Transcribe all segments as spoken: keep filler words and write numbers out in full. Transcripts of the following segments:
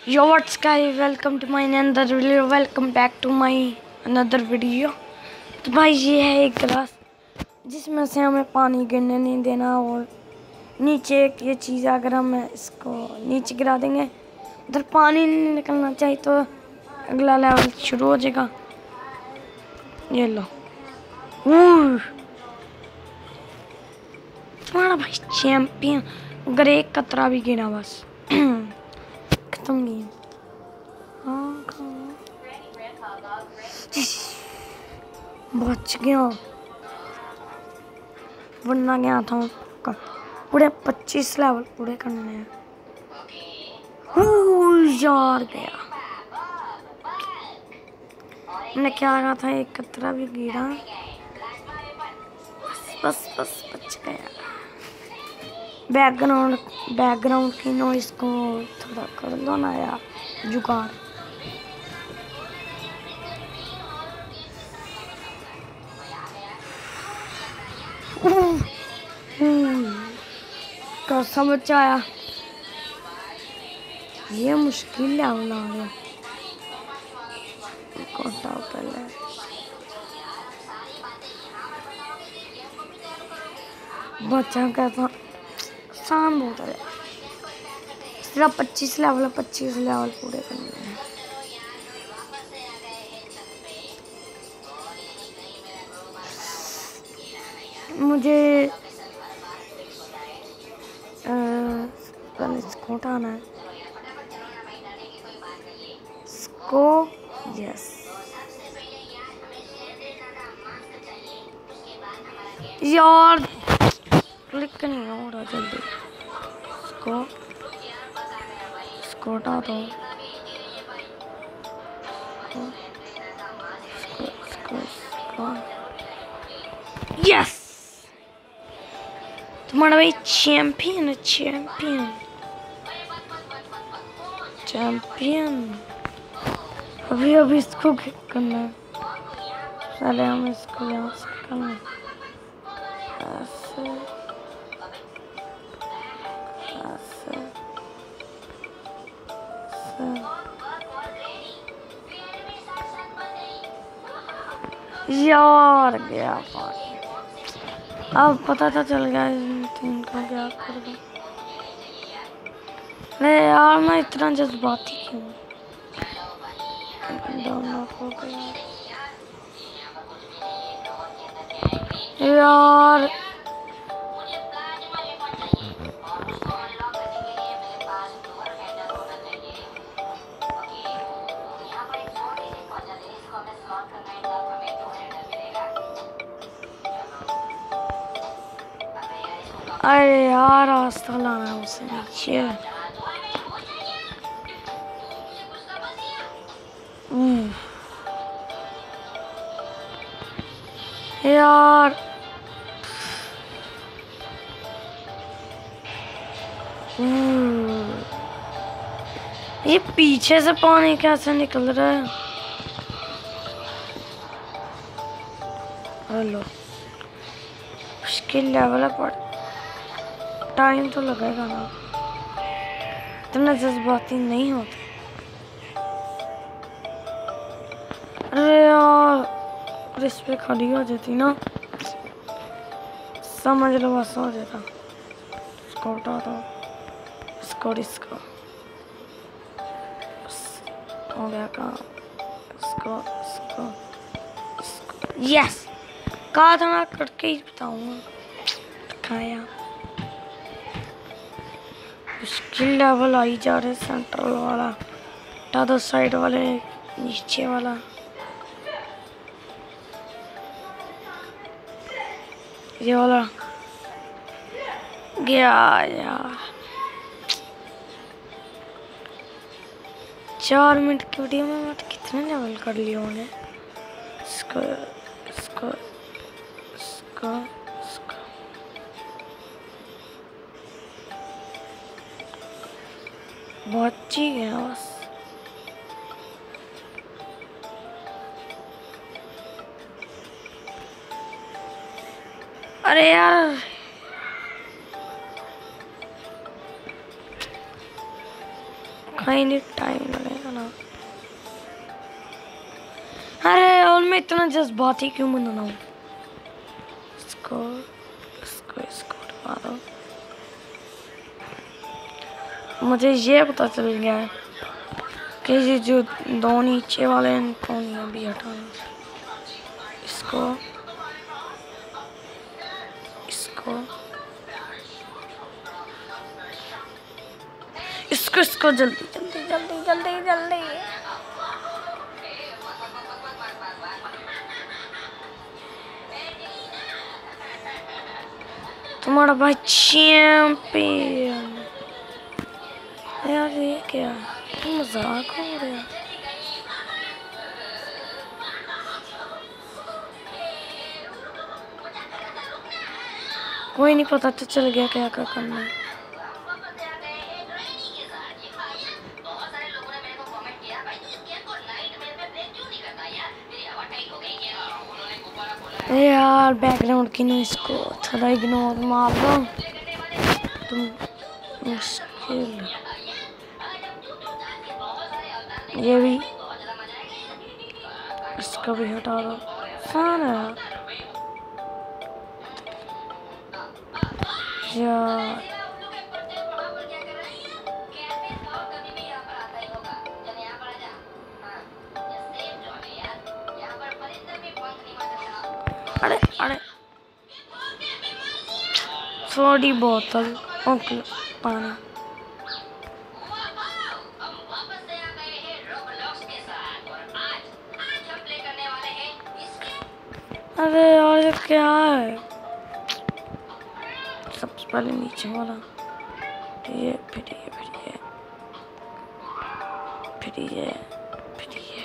Yo, what's guys? Welcome to my another video. Welcome back to my another video. तो भाई ये है एक गिलास जिसमें से हमें पानी गिरने नहीं देना और नीचे एक ये चीज़ अगर हम इसको नीचे गिरा देंगे उधर पानी नहीं निकलना चाहिए तो अगला लेवल शुरू हो जाएगा। ये लो तुम्हारा भाई चैंपियन। अगर एक कतरा भी गिरा बस खत्म गेम। बच गया वरना गया था पूरे पच्चीस लेवल पूरे करने हैं। यार गया मैंने क्या कहा था एक कतरा भी गिरा बस बस बस बच गया। बैकग्राउंड बैकग्राउंड की नॉइस को थोड़ा कर लो ना यार जुगाड़। कैसा बच्चा आया ये मुश्किल लेवल आ गया। कोटा पहले बच्चा कैसा आसान बहुत है। सिर्फ पच्चीस लेवल पच्चीस लेवल पूरे करने हैं। मुझे इसको उठाना है इसको यस यार क्लिक नहीं हो रहा जल्दी। इसको इसको उठा दो इसको इसको इसको यस तुम्हारा भाई चैंपियन है चैंपियन चैंपियन। अभी अभी इसको किक करना है। पहले हम इसको यहाँ से करना है ऐसे ऐसे ऐसे यार गया पानी। अब पता था चल गया इनको क्या कर दो। अरे यार मैं इतना जज्बाती क्यों यार। अरे यार रास्ता लाना है उसे नीचे। यार ये पीछे से पानी कैसे निकल रहा है। हेलो मुश्किल लेवल है पर टाइम तो लगेगा ना। इतना जज्बाती नहीं होता। अरे यार इस पे खड़ी हो जाती ना समझ लो बस हो जाता। इसको उठा दो इसको इसको हो गया काम। इसको इसको इसको यस कहा था मैं करके ही बताऊंगा। खाया मुश्किल लेवल आई जा रहे सेंट्रल वाला हटा दो साइड वाले नीचे वाला। ये वाला गया यार। चार मिनट की वीडियो में मैं कितने लेवल कर लिए होंगे। इसको इसको इसको इसको बहुत ही गया बस। अरे यार कहीं नहीं टाइम लगेगा ना। अरे और मैं इतना जज्बाती क्यों बना हूँ? इसको इसको इसको उठवा दो। मुझे ये पता चल गया है कि ये जो दो नीचे वाले हैं इनको नहीं अभी हटाना। इसको इसको इसको इसको जल्दी जल्दी जल्दी जल्दी जल्दी। तुम्हारा भाई चैंपियन। यार ये क्या मजाक हो रहा है? कोई नहीं, पता तो चल गया क्या क्या करना है। यार बैकग्राउंड की नॉइस को थोड़ा इग्नोर मार दो तुम। मुश्किल ये भी, इसका भी हटा दो। सारा यार अरे अरे थोड़ी बोतल ओके पानी। अरे यार ये क्या है? सबसे पहले नीचे वाला ये, फिर ये फिर ये फिर ये फिर ये।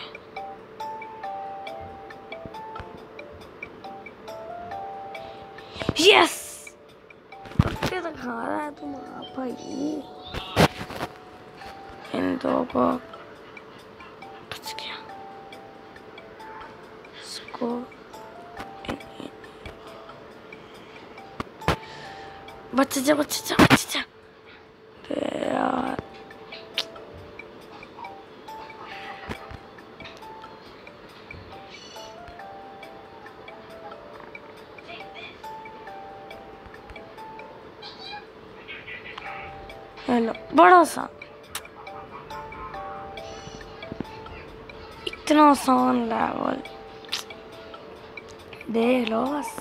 यस पत्ते तो खा रहा है तुम भाई। इन दो को बच गया। इसको बच जा बच जा बच जा यार। हेलो बड़ा सा इतना आसान लेवल देख लो बस।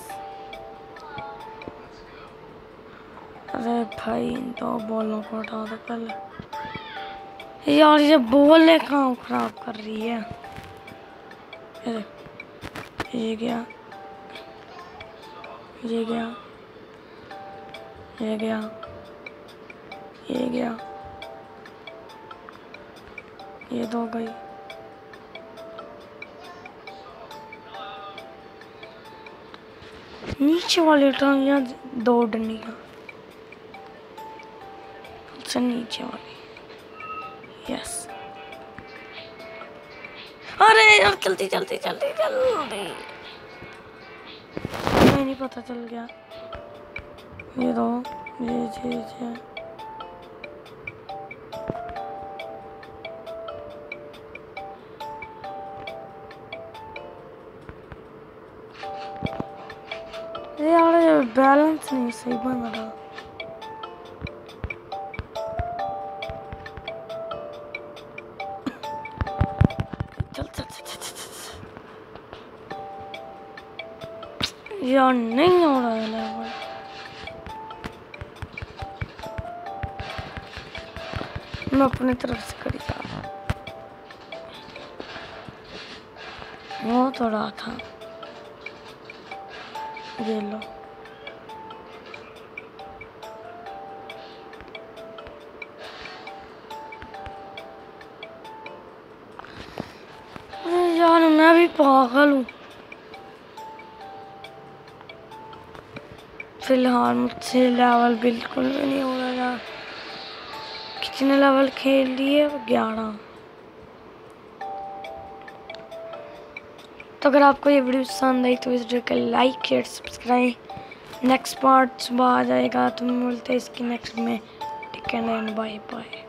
अरे भाई इन दो बॉलों को हटा दो पहले। यार ये बॉल काम खराब कर रही है। ये ये गया ये गया ये गया ये गया ये दो गई। नीचे वाली टांगियां दो डंडियां से नीचे वाली। यस अरे यार जल्दी जल्दी जल्दी जल्दी। मैं नहीं पता चल गया। ये दो ये चीज है। यार बैलेंस नहीं सही बन रहा। चल चल चल चल चल। यार नहीं हो रहा है लेवल। मैं अपनी तरफ से करी जा रहा वो तो रहा था। ये लो यार मैं भी पागल हूँ। फिलहाल मुझसे लेवल बिल्कुल भी नहीं हो रहा यार। कितने लेवल खेल लिए? ग्यारह। तो अगर आपको ये वीडियो पसंद आई तो इस वीडियो को like share subscribe. Next part सुबह आ जाएगा तो मिलते हैं इसकी नेक्स्ट में। Take care and bye bye.